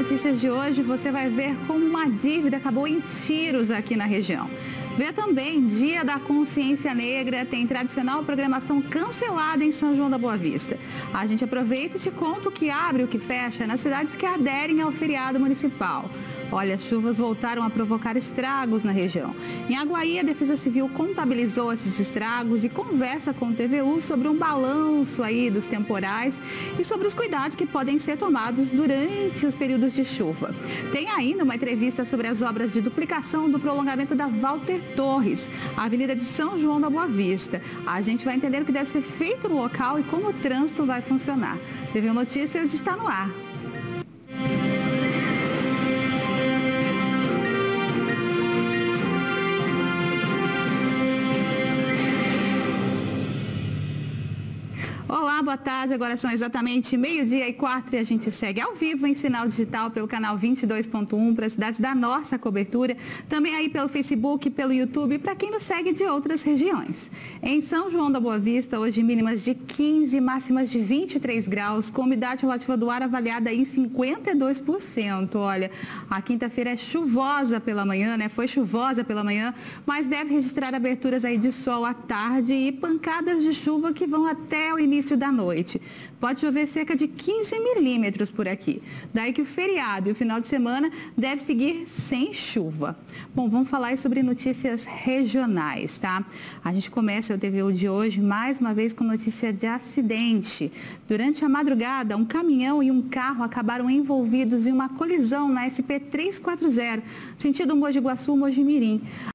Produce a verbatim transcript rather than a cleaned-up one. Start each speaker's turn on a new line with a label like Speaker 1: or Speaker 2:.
Speaker 1: Notícias de hoje, você vai ver como uma dívida acabou em tiros aqui na região. Vê também Dia da Consciência Negra, tem tradicional programação cancelada em São João da Boa Vista. A gente aproveita e te conta o que abre e o que fecha nas cidades que aderem ao feriado municipal. Olha, as chuvas voltaram a provocar estragos na região. Em Aguaí, a Defesa Civil contabilizou esses estragos e conversa com o T V U sobre um balanço aí dos temporais e sobre os cuidados que podem ser tomados durante os períodos de chuva. Tem ainda uma entrevista sobre as obras de duplicação do prolongamento da Walter Torres, a Avenida de São João da Boa Vista. A gente vai entender o que deve ser feito no local e como o trânsito vai funcionar. T V U Notícias está no ar. Olá, boa tarde. Agora são exatamente meio-dia e quatro e a gente segue ao vivo em sinal digital pelo canal vinte e dois ponto um para as cidades da nossa cobertura, também aí pelo Facebook, pelo YouTube, para quem nos segue de outras regiões. Em São João da Boa Vista, hoje mínimas de quinze, máximas de vinte e três graus, com umidade relativa do ar avaliada em cinquenta e dois por cento. Olha, a quinta-feira é chuvosa pela manhã, né? Foi chuvosa pela manhã, mas deve registrar aberturas aí de sol à tarde e pancadas de chuva que vão até o início da noite. Pode chover cerca de quinze milímetros por aqui. Daí que o feriado e o final de semana deve seguir sem chuva. Bom, vamos falar sobre notícias regionais, tá? A gente começa o T V U de hoje mais uma vez com notícia de acidente. Durante a madrugada, um caminhão e um carro acabaram envolvidos em uma colisão na S P trezentos e quarenta, sentido Mogi Guaçu, Mogi Mirim.